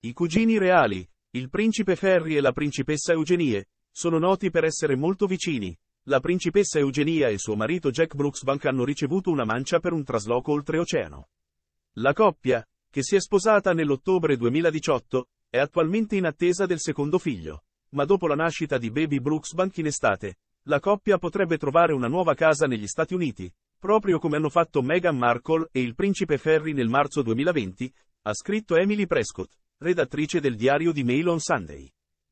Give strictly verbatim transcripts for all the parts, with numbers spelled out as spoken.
I cugini reali, il principe Ferry e la principessa Eugenie, sono noti per essere molto vicini. La principessa Eugenia e suo marito Jack Brooksbank hanno ricevuto una mancia per un trasloco oltreoceano. La coppia, che si è sposata nell'ottobre duemiladiciotto, è attualmente in attesa del secondo figlio, ma dopo la nascita di Baby Brooksbank in estate, la coppia potrebbe trovare una nuova casa negli Stati Uniti, proprio come hanno fatto Meghan Markle e il principe Ferry nel marzo duemilaventi, ha scritto Emily Prescott, redattrice del diario The Mail on Sunday.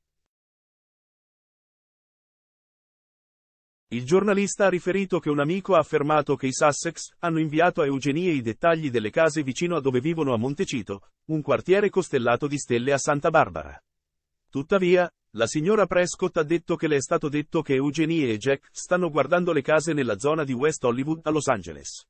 Il giornalista ha riferito che un amico ha affermato che i Sussex hanno inviato a Eugenie i dettagli delle case vicino a dove vivono a Montecito, un quartiere costellato di stelle a Santa Barbara. Tuttavia, la signora Prescott ha detto che le è stato detto che Eugenie e Jack stanno guardando le case nella zona di West Hollywood a Los Angeles.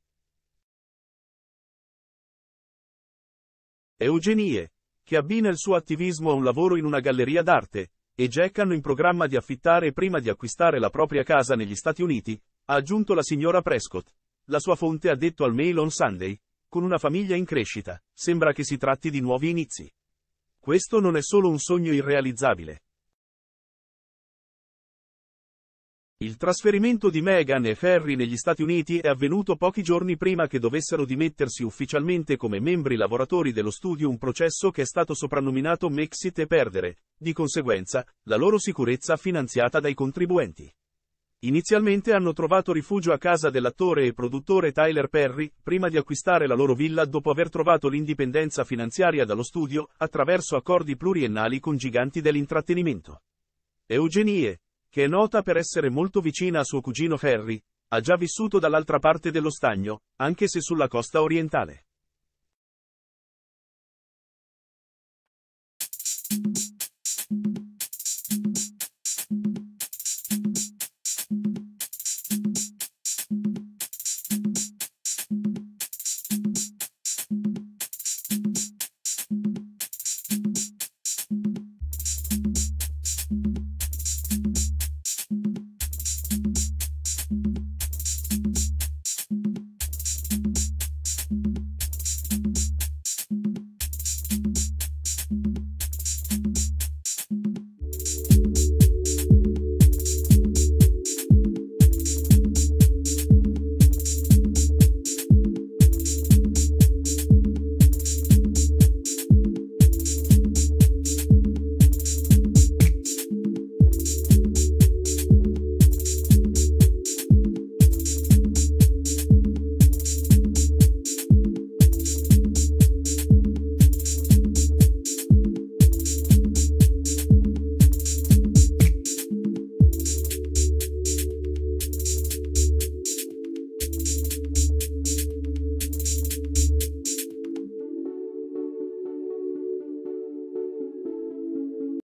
Eugenie, che abbina il suo attivismo a un lavoro in una galleria d'arte, e Jack hanno in programma di affittare prima di acquistare la propria casa negli Stati Uniti, ha aggiunto la signora Prescott. La sua fonte ha detto al Mail on Sunday, con una famiglia in crescita, sembra che si tratti di nuovi inizi. Questo non è solo un sogno irrealizzabile. Il trasferimento di Meghan e Ferry negli Stati Uniti è avvenuto pochi giorni prima che dovessero dimettersi ufficialmente come membri lavoratori dello studio, un processo che è stato soprannominato Mexit e perdere, di conseguenza, la loro sicurezza finanziata dai contribuenti. Inizialmente hanno trovato rifugio a casa dell'attore e produttore Tyler Perry, prima di acquistare la loro villa dopo aver trovato l'indipendenza finanziaria dallo studio, attraverso accordi pluriennali con giganti dell'intrattenimento. Eugenie, che è nota per essere molto vicina a suo cugino Ferry, ha già vissuto dall'altra parte dello stagno, anche se sulla costa orientale.